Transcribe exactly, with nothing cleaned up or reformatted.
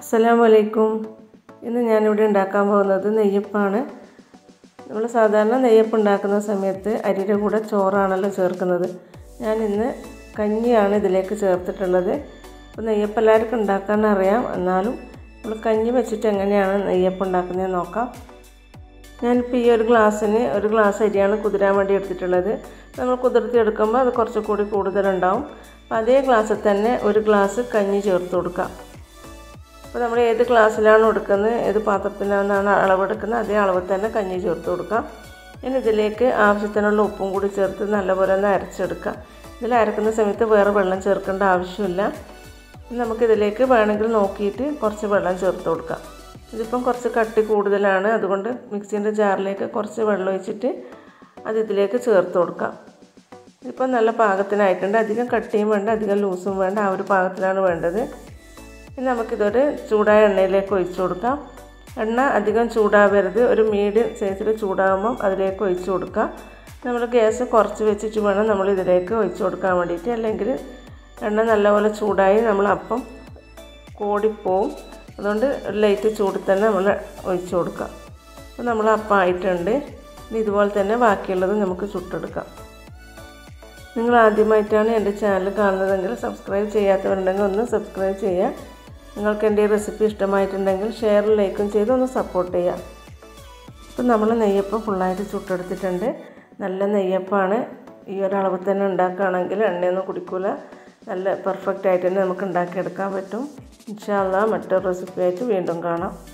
അസ്സലാമലൈക്കും. ഇന്ന് ഞാനിവിടെ ഉണ്ടാക്കാൻ പോകുന്നത് നെയ്യപ്പമാണ്. നമ്മൾ സാധാരണ നെയ്യപ്പം ഉണ്ടാക്കുന്ന സമയത്ത് അരിയുടെ കൂടെ ചോറാണല്ലോ ചേർക്കുന്നത്. ഞാനിന്ന് കഞ്ഞിയാണ് ഇതിലേക്ക് ചേർത്തിട്ടുള്ളത്. അപ്പോൾ നെയ്യപ്പം എല്ലാവർക്കും ഉണ്ടാക്കാൻ അറിയാം, എന്നാലും നമ്മൾ കഞ്ഞി വെച്ചിട്ട് എങ്ങനെയാണ് നെയ്യപ്പം ഉണ്ടാക്കുന്നതെന്ന് നോക്കാം. ഞാനിപ്പോൾ ഈ ഒരു ഗ്ലാസ്സിന് ഒരു ഗ്ലാസ് അരിയാണ് കുതിരാൻ വേണ്ടി എടുത്തിട്ടുള്ളത്. നമ്മൾ കുതിർത്തി എടുക്കുമ്പോൾ അത് കുറച്ചുകൂടി കൂടുതലുണ്ടാവും. അപ്പോൾ അതേ ഗ്ലാസ്സിൽ തന്നെ ഒരു ഗ്ലാസ് കഞ്ഞി ചേർത്ത് കൊടുക്കാം. അപ്പോൾ നമ്മൾ ഏത് ഗ്ലാസ്സിലാണ് എടുക്കുന്നത്, ഏത് പാത്രത്തിലാണ് അളവെടുക്കുന്നത്, അതേ അളവിൽ തന്നെ കഞ്ഞി ചേർത്ത് കൊടുക്കാം. ഇനി ഇതിലേക്ക് ആവശ്യത്തിനുള്ള ഉപ്പും കൂടി ചേർത്ത് നല്ലപോലെ ഒന്ന് അരച്ചെടുക്കാം. ഇതിൽ അരക്കുന്ന സമയത്ത് വേറെ വെള്ളം ചേർക്കേണ്ട ആവശ്യമില്ല. നമുക്കിതിലേക്ക് വേണമെങ്കിൽ നോക്കിയിട്ട് കുറച്ച് വെള്ളം ചേർത്ത് കൊടുക്കാം. ഇതിപ്പം കുറച്ച് കട്ടി കൂടുതലാണ്, അതുകൊണ്ട് മിക്സിൻ്റെ ജാറിലേക്ക് കുറച്ച് വെള്ളം ഒഴിച്ചിട്ട് അത് ഇതിലേക്ക് ചേർത്ത് കൊടുക്കാം. ഇതിപ്പം നല്ല പാകത്തിനായിട്ടുണ്ട്. അധികം കട്ടിയും വേണ്ട, അധികം ലൂസും വേണ്ട, ആ ഒരു പാകത്തിലാണ് വേണ്ടത്. ഇനി നമുക്കിതൊരു ചൂടായ എണ്ണയിലേക്ക് ഒഴിച്ചു കൊടുക്കാം. എണ്ണ അധികം ചൂടാവരുത്, ഒരു മീഡിയം സൈസിൽ ചൂടാകുമ്പം അതിലേക്ക് ഒഴിച്ചു കൊടുക്കാം. നമ്മൾ ഗ്യാസ് കുറച്ച് വെച്ചിട്ട് വേണം നമ്മൾ ഇതിലേക്ക് ഒഴിച്ചു കൊടുക്കാൻ വേണ്ടിയിട്ട്, അല്ലെങ്കിൽ എണ്ണ നല്ലപോലെ ചൂടായി നമ്മൾ അപ്പം കോടിപ്പോവും. അതുകൊണ്ട് ലൈറ്റ് ചൂടിൽ തന്നെ നമ്മൾ ഒഴിച്ചു കൊടുക്കാം. അപ്പോൾ നമ്മൾ അപ്പം ആയിട്ടുണ്ട്. ഇനി ഇതുപോലെ തന്നെ ബാക്കിയുള്ളത് നമുക്ക് ചുട്ടെടുക്കാം. നിങ്ങൾ ആദ്യമായിട്ടാണ് എൻ്റെ ചാനൽ കാണുന്നതെങ്കിൽ സബ്സ്ക്രൈബ് ചെയ്യാത്തവരുണ്ടെങ്കിൽ ഒന്ന് സബ്സ്ക്രൈബ് ചെയ്യുക. നിങ്ങൾക്ക് എൻ്റെ ഈ റെസിപ്പി ഇഷ്ടമായിട്ടുണ്ടെങ്കിൽ ഷെയറും ലൈക്കും ചെയ്ത് ഒന്ന് സപ്പോർട്ട് ചെയ്യാം. ഇപ്പം നമ്മൾ നെയ്യപ്പം ഫുള്ളായിട്ട് ചുട്ടെടുത്തിട്ടുണ്ട്. നല്ല നെയ്യപ്പമാണ്. ഈ ഒരളവ് തന്നെ ഉണ്ടാക്കുകയാണെങ്കിൽ എണ്ണയൊന്നും കുടിക്കില്ല. നല്ല പെർഫെക്റ്റ് ആയിട്ട് തന്നെ നമുക്ക് ഉണ്ടാക്കിയെടുക്കാൻ പറ്റും. ഇൻഷാ അല്ലാഹ് മറ്റൊരു റെസിപ്പി ആയിട്ട് വീണ്ടും കാണാം.